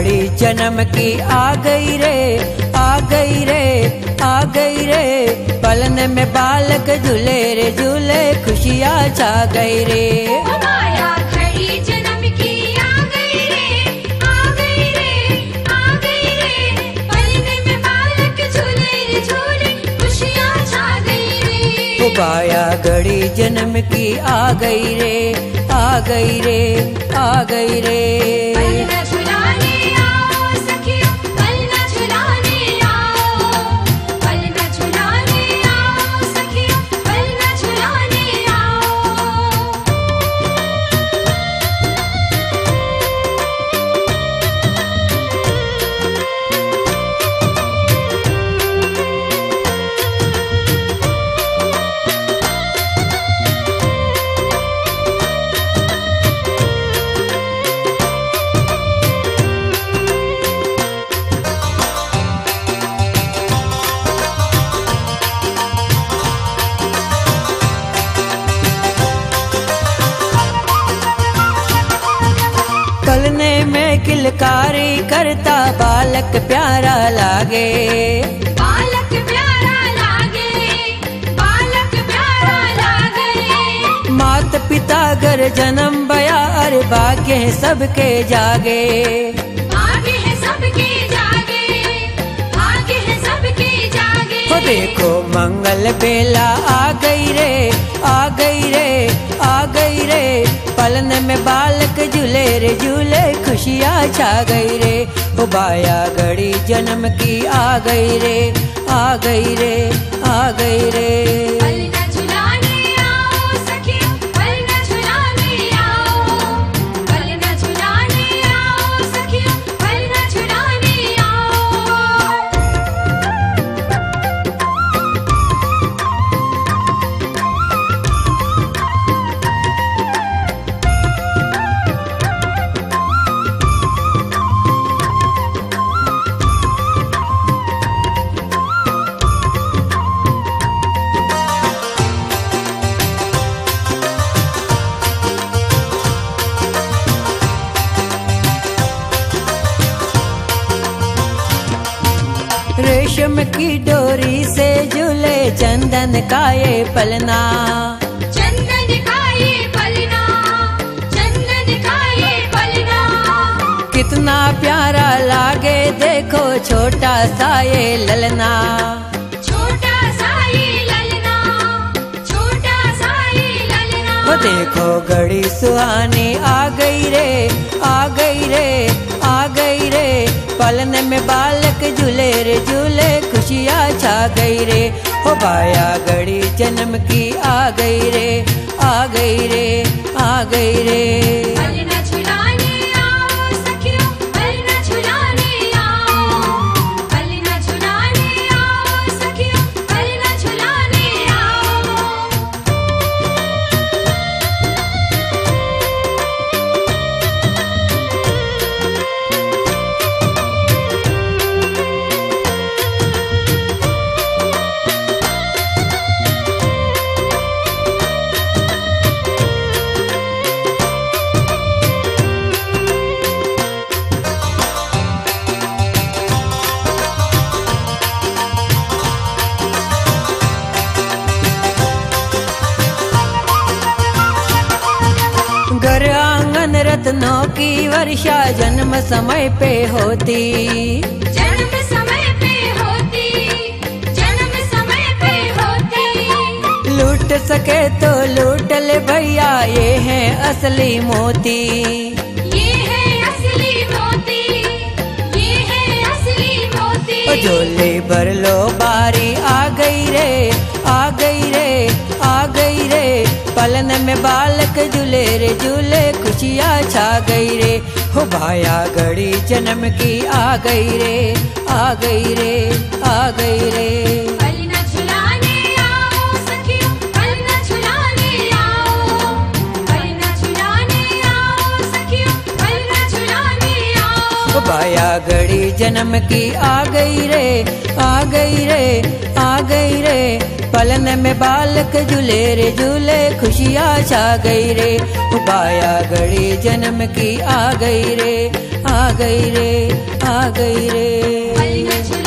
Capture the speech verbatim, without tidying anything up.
घड़ी जन्म की आ गई रे, आ गई रे, आ गई रे। पलन में बालक झूले रे झूले, खुशियाँ छा गई रे। माया घड़ी जन्म की आ गई रे, आ गई रे, आ गई रे। पलन में बालक झूले रे झूले, खुशियाँ छा गई रे। माया घड़ी जन्म की आ गई रे, आ गई रे, आ गई रे। पलना झुलाने आओ सखियों, पलना झुलाने आओ, पलना झुलाने आओ सखियों, पलना झुलाने आओ। पलने में किलकारी करता बालक प्यारा लागे, बालक प्यारा लागे, बालक प्यारा लागे। मात पिता घर जन्म बया अरे भाग्य है सबके जागे। भाग्य है सबके जागे, भाग्य है सबके जागे। हो देखो मंगल बेला आ गई रे, आ गई रे, आ गई रे। पलन में बालक झूले रे झूले, खुशियाँ छा गई रे। ओ बाया घड़ी जन्म की आ गई रे, आ गई रे, आ गई रे। पलना झुलाने आओ सखियों, पलना झुलाने आओ, पलना झुलाने आओ सखियों, पलना झुलाने आओ। रेशम की डोरी से झूले चंदन का ये पलना, चंदन का ये पलना, चंदन का ये पलना। कितना प्यारा लागे देखो छोटा सा ये ललना। छोटा सा ये ललना, छोटा सा ये ललना। वो देखो घड़ी सुहानी आ गई रे, आ गई रे, आ गई रे। पलन में बालक झूले रे झूले, खुशियाँ छा गई रे। हो बाया घड़ी जन्म की आ गई रे, आ गई रे, आ गई रे। पलना झुलाने आओ सखियों, पलना झुलाने आओ, पलना झुलाने आओ सखियों, पलना झुलाने आओ। घर आंगन रत्नों की वर्षा जन्म समय पे होती, जन्म समय पे होती, जन्म समय पे होती। लूट सके तो लूट ले भैया ये है असली मोती। ये है असली मोती, ये है असली मोती। ओ झोले भर लो बारी आ गई रे, आ गई रे, आ गई रे। पलन में बालक झूले रे झूले, खुशियाँ छा गई रे। हो भाया घड़ी जन्म की आ गई रे, आ गई रे, आ गई रे। पलना झुलाने आओ सखियों, पलना झुलाने आओ, पलना झुलाने आओ सखियों, पलना झुलाने आओ। हो भाया घड़ी जन्म की आ गई रे, आ गई रे, आ गई रे। पलन में बालक झूले रे झूले, खुशियाँ छा गई रे। बाया घड़ी जन्म की आ गई रे, आ गई रे आ गई रे। पलना